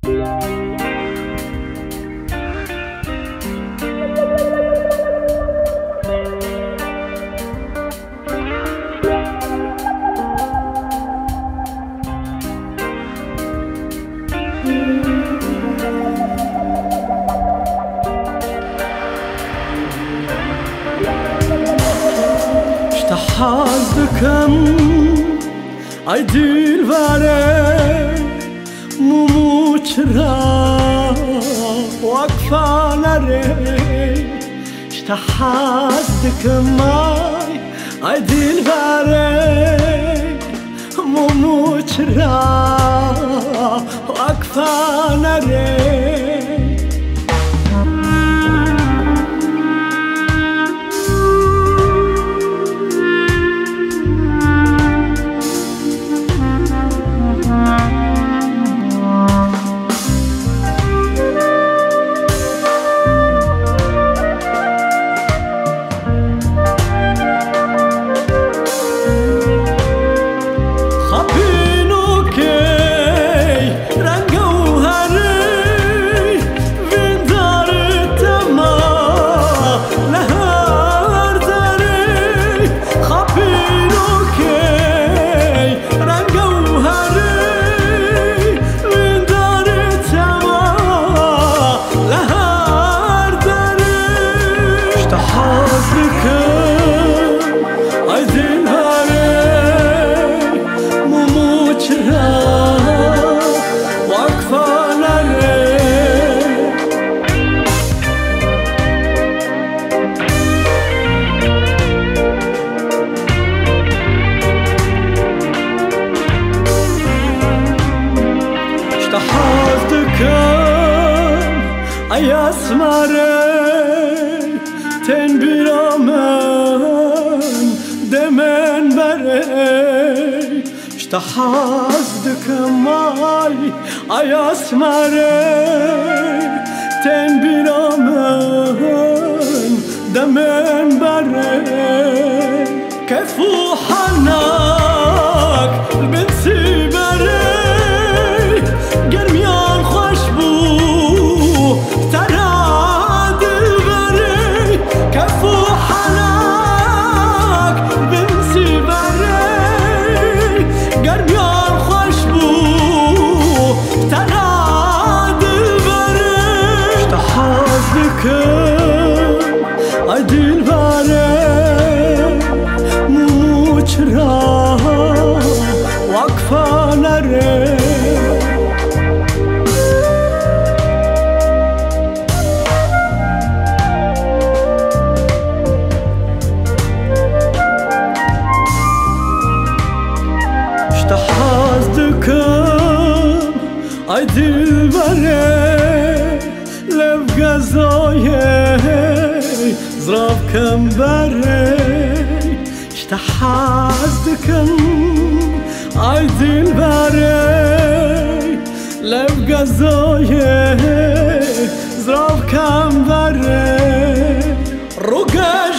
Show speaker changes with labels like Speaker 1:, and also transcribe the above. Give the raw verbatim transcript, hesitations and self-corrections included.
Speaker 1: حظكم ای دلبره مومو چرا وقفه نره işte حظكم ای دلبره مومو چرا وقفه نره ای اسمره تن بیرامن دمن بره işte حظكم ای اسمره تن بیرامن دمن بره کفو حناک بنسی بره گرمیان خوش بو ای دلبره مومو چرا وقفه نره işte حظكم ای دلبره لب غذای زراب کم بره işte حظكم ای دلبره لب غذای زراب کم بره رو